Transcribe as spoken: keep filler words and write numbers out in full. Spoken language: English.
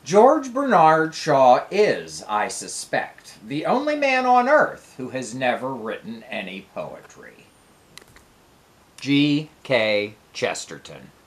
George Bernard Shaw is, I suspect, the only man on earth who has never written any poetry. G K Chesterton.